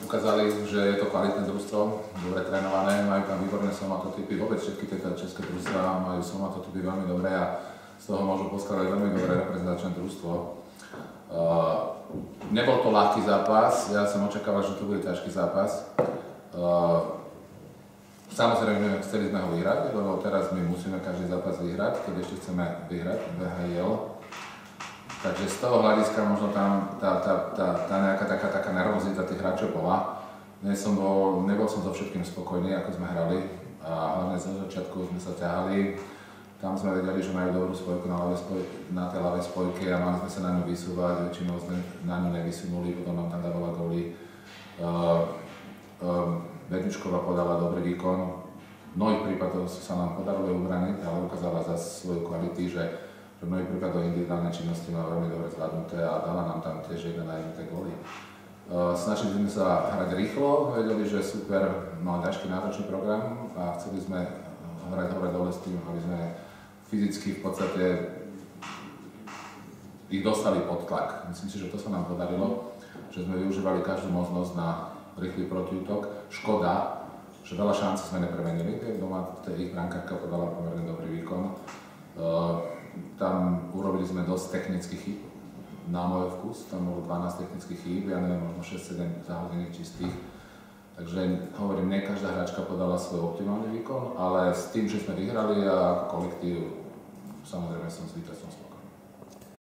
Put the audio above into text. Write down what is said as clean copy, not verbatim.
ukázali, že je to kvalitné družstvo, dobre trénované, majú tam výborné somatotypy, vôbec všetky tieto české družstvá majú somatotypy veľmi dobré a z toho môžu poskladať veľmi dobré reprezentačné družstvo. Nebol to ľahký zápas, ja som očakával, že to bude ťažký zápas. Samozrejme, chceli sme ho vyhrať, lebo teraz my musíme každý zápas vyhrať, keď ešte chceme vyhrať VHL. Takže z toho hľadiska možno tam tá nejaká taká nervozita tých hráčov bola. Nebol som so všetkým spokojný, ako sme hrali a hlavne zo začiatku sme sa ťahali. Tam sme vedeli, že majú dobrú spojku na tej ľavej spojke a mali sme sa na ňu vysúvať, väčšinou sme na ňu nevysunuli, potom nám tam dávala góly. Vedničková podala dobrý výkon. V mnohých prípadoch sa nám podarilo ubraniť, ale ukázala zase svoju kvality, že v mnohých prípadoch individuálne činnosti má veľmi dobre zvládnuté a dala nám tam tiež 1 na 1 tie góly. Snažili sme sa hrať rýchlo, vedeli, že super, mal ťažký náročný program a chceli sme hrať hore dole s tým, aby sme fyzicky v podstate ich dostali pod tlak. Myslím si, že to sa nám podarilo, že sme využívali každú možnosť na rýchly protiútok. Škoda, že veľa šancí sme nepremenili, keď doma ich brankárka podala pomerne dobrý výkon. Tam urobili sme dosť technických chýb, na môj vkus, tam bolo 12 technických chýb, ja neviem, možno 6-7 zahodených čistých. Takže hovorím, nie každá hráčka podala svoj optimálny výkon, ale s tým, že sme vyhrali a ako kolektív, samozrejme som s víťazstvom spokojný.